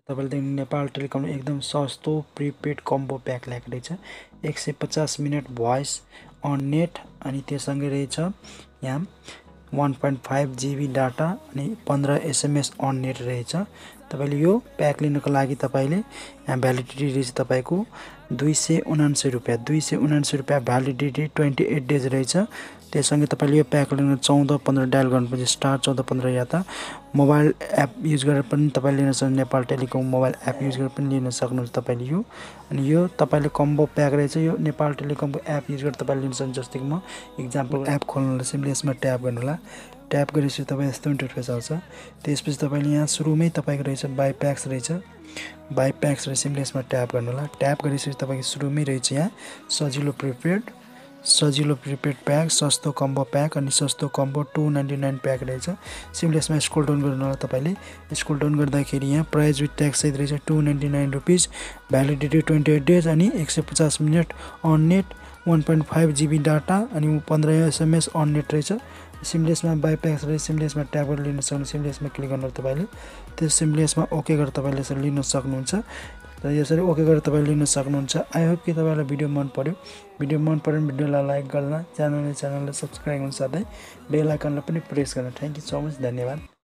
तपाईले देख्नु नेपाल टेलिकमले एकदम सस्तो प्रिपेड कम्बो प्याक ल्याएको रहेछ। 150 मिनट भोइस अन नेट अनि त्यससँगै रहेछ यहाँ 1.5 GB डाटा अनि 15 SMS अन नेट रहेछ। तपाईले यो प्याक लिनको लागि तपाईले यहाँ भ्यालिडिटी रहेछ तपाईको 279 रुपैयाँ 279 रुपैयाँ भ्यालिडिटी 28 डेज रहेछ। त्यससँगै तपाईले यो प्याक लिन 1415 डायल गर्नुपर्छ स्टार 1415 या त मोबाइल एप युज गरेर पनि तपाईले लिन सक्नुहुन्छ। Nepal telecom mobile app use गरेर पनि लिन सक्नुहुन्छ तपाईले यो। अनि यो तपाईले कम्बो प्याक रहेछ। यो नेपाल टेलिकमको एप युज गरेर तपाईले लिन सक्नुहुन्छ। जस्तै कि म एक्जाम्पल एप खोल्नुलाई सिम्पली यसमा ट्याप गर्नु होला। ट्याप गरेपछि तपाईँ यस्तो इन्टरफेस आउँछ। त्यसपछि तपाईले यहाँ सुरुमै तपाईको रहेछ बाइ प्याक्स रहेछ। बाइ प्याक्स र सिम्पली यसमा ट्याप गर्नु होला। ट्याप गरेपछि तपाईको सुरुमै रहेछ यहाँ सजिलो प्रिपेड प्याक सस्तो कम्बो प्याक अनि सस्तो कम्बो 299 प्याक रहेछ। सिम्पली यसमा स्क्रोल डाउन गर्नु होला। तपाईले स्क्रोल डाउन गर्दाखेरि यहाँ प्राइस विथ ट्याक्स सहित रहेछ 299 रुपीस भ्यालिडिटी 28 डेज अनि 150 minute on net 1.5 GB data अनि 15 SMS अन नेट रहेछ। सिम्पली यसमा बाइ प्याक्स रहेछ। सिम्पली यसमा ट्याप गरेर लिन सक्नुहुन्छ। सिम्पली यसमा क्लिक गर्नु तपाईले त्यो सिम्पली यसमा ओके गरेर तपाईले यसरी लिन सक्नुहुन्छ। र यसरी ओके गरेर तपाईले लिन सक्नुहुन्छ। आई होप कि तपाईलाई भिडियो मन पर्यो। भिडियो मन पर्यो भने भिडियोलाई लाइक गर्न च्यानललाई सब्स्क्राइब गर्न साथै बेल आइकनलाई पनि प्रेस गर्न। Thank you so much. धन्यवाद।